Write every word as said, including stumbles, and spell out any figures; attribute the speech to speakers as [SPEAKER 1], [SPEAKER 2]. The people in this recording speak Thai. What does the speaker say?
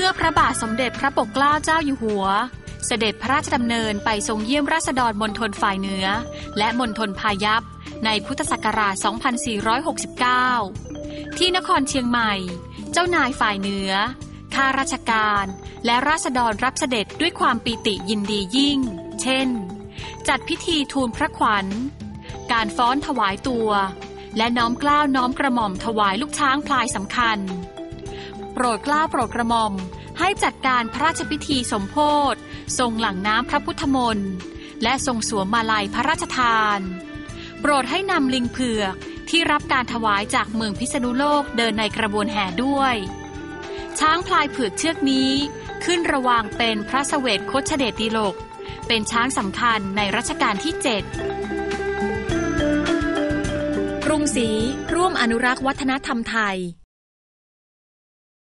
[SPEAKER 1] มื่อพระบาทสมเด็จพระปกเกล้าเจ้าอยู่หัวเสด็จพระราชดำเนินไปทรงเยี่ยมราษฎรมณฑลฝ่ายเหนือและมณฑลพายัพในพุทธศักราช สองพันสี่ร้อยหกสิบเก้า ที่นครเชียงใหม่เจ้านายฝ่ายเหนือข้าราชการและราษฎรรับเสด็จด้วยความปีติยินดียิ่งเช่นจัดพิธีทูลพระขวัญการฟ้อนถวายตัวและน้อมเกล้าน้อมกระหม่อมถวายลูกช้างพลายสำคัญโปรดเกล้าโปรดกระหม่อมให้จัดการพระราชพิธีสมโภชทรงหลั่งน้ำพระพุทธมนต์และทรงสวมมาลัยพระราชทานโปรดให้นำลิงเผือกที่รับการถวายจากเมืองพิษณุโลกเดินในกระบวนแห่ด้วยช้างพลายเผือกเชือกนี้ขึ้นระวางเป็นพระเสวตโคชเดชดิลกเป็นช้างสำคัญในรัชกาลที่เจ็ดกรุงศรีร่วมอนุรักษ์วัฒนธรรมไทย